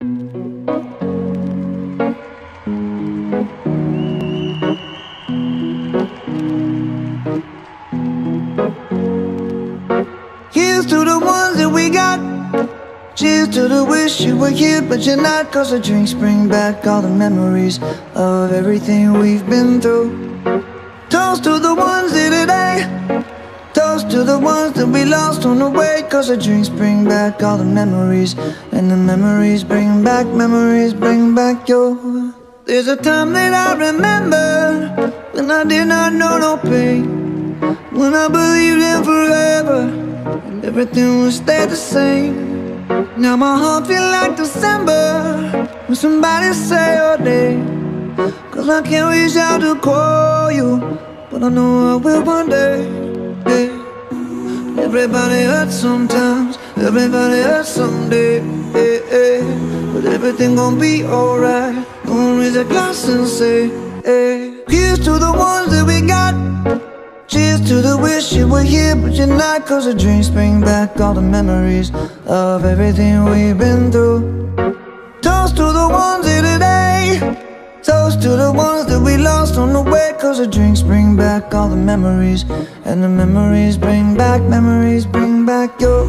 Here's to the ones that we got. Cheers to the wish you were here but you're not. 'Cause the drinks bring back all the memories of everything we've been through. Toast to the ones here today. Toast to the ones that we lost on the way. 'Cause the drinks bring back all the memories, and the memories bring back your. There's a time that I remember when I did not know no pain, when I believed in forever and everything would stay the same. Now my heart feel like December when somebody say your name. 'Cause I can't reach out to call you, but I know I will one day. Hey. Everybody hurts sometimes, everybody hurts someday. Hey, hey. But everything gon' be alright. Gonna raise a glass and say, hey. Here's to the ones that we got. Cheers to the wish you were here but you're not. 'Cause the drinks bring back all the memories of everything we've been through. Toast to the ones here today. Toast to the ones that we lost on the way. 'Cause the drinks bring back all the memories, and the memories bring back your.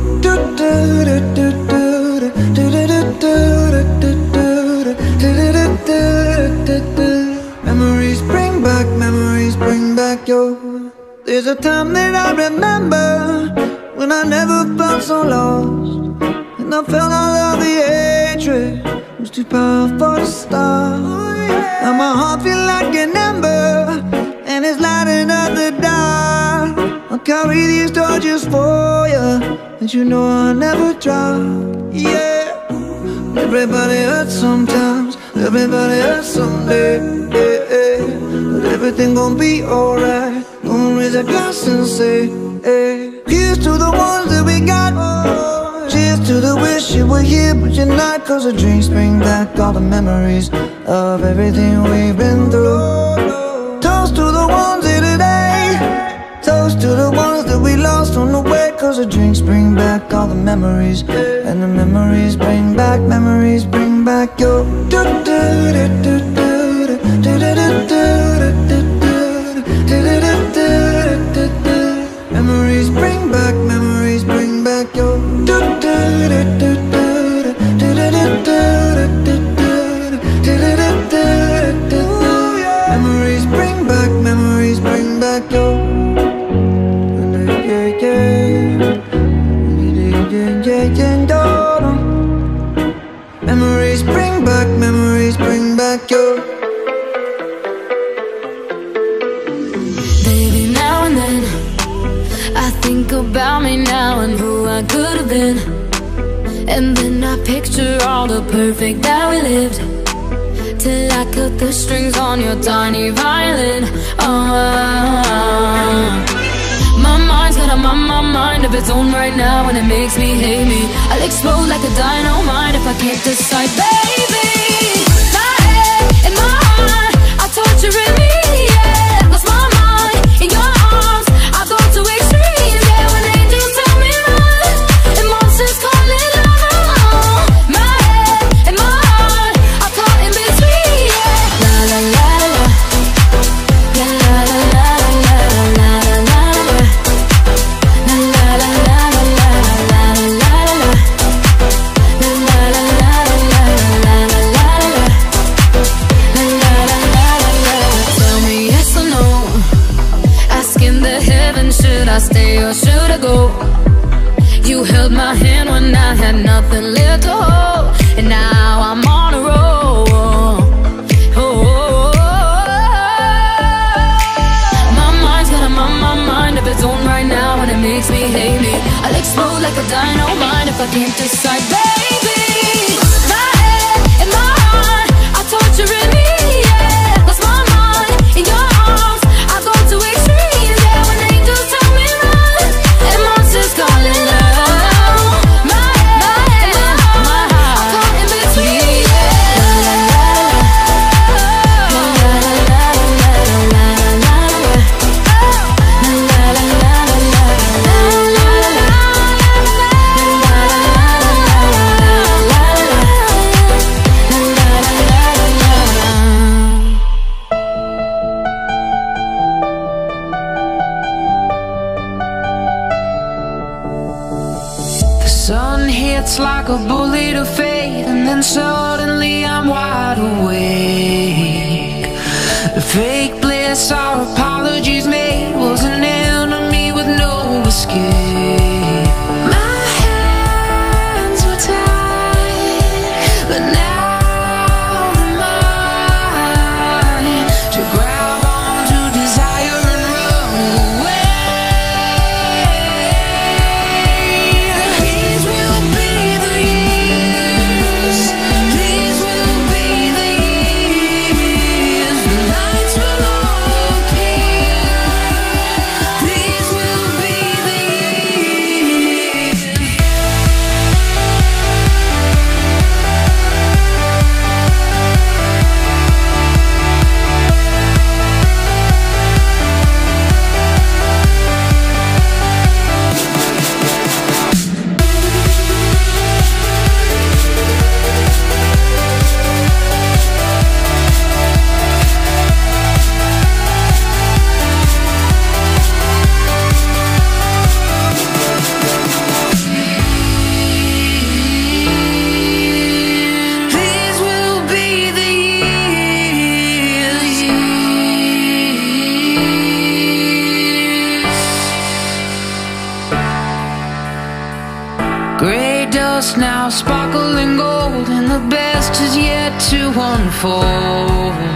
Memories bring back your. There's a time that I remember when I never felt so lost, and I felt all of the hatred was too powerful to stop. Now my heart feel like an ember, and it's lighting up the dark. I'll carry these torches for you, and you know I'll never drop. Yeah. Everybody hurts sometimes, everybody hurts someday. Yeah, yeah. But everything gon' be alright. Gonna raise a glass and say, hey. Here's to the ones that we got. Cheers to the wish you were here but you're not. 'Cause the drinks bring back all the memories of everything we've been through. Toast to the ones here today. Toast to the ones that we lost on the way. 'Cause the drinks bring back all the memories, and the memories bring back your. Memories bring back your. Memories bring back your. Memories bring back your. Baby, now and then I think about me now and who I could have been, and then I picture all the perfect that we lived, till I cut the strings on your tiny violin. My mind's got a mind of its own right now, and it makes me hate me. I'll explode like a dynamite if I can't decide, baby. My head and my heart are torturing me, yeah. Lost my mind in your arms, I go to extremes, yeah. When angels tell me run and monsters call it love. My head and my heart are caught in between, yeah. La la la la, la la la la la la la la. Should I stay or should I go? You held my hand when I had nothing left to hold, and now I'm on a roll. My mind's got a mind of its own right now, and it makes me hate me. I'll explode like a dynamite if I can't decide, baby. My head and my heart are torturing me, yeah. Lost my mind in your arms, I go to extremes, yeah. When angels tell me run and monsters calling love. My head and my heart are caught in between, yeah. La la la la, la la la la la la, la la la la la, la la la la. leap of faith, and then suddenly I'm wide awake. The fake bliss our apologies made was an enemy with no escape. My hands were tied, but now they're mine to grab onto desire and run away. These will be the years. These will be the years. The lights will all appear. These will be the years. These will be the years. Gray dust now sparkling gold, and the best is yet to unfold.